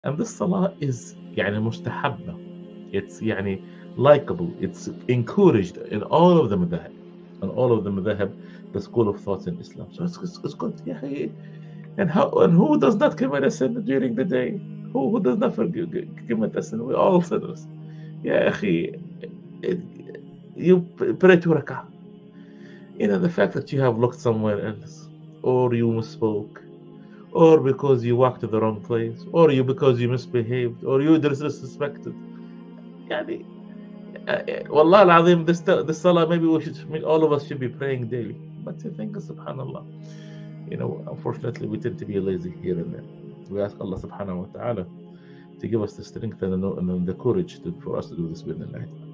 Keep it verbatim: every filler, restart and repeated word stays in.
And this salah is يعني مستحبة. It's يعني likable. It's encouraged in all of the madhab. In all of the madhab, the school of thoughts in Islam. So it's, it's, it's good. يا أخي. And how and who does not commit a sin during the day? Who who does not forgive, commit a sin? We all sinners. يا أخي, it- you pray to rak'ah. You know, the fact that you have looked somewhere else, or you misspoke, or because you walked to the wrong place, or you because you misbehaved, or you disrespected. يعني, uh, والله العظيم, this, this salah, maybe we should, all of us should be praying daily. But I think, subhanallah, you know, unfortunately, we tend to be lazy here and there. We ask Allah subhanahu wa ta'ala to give us the strength and the, and the courage to, for us to do this with the night.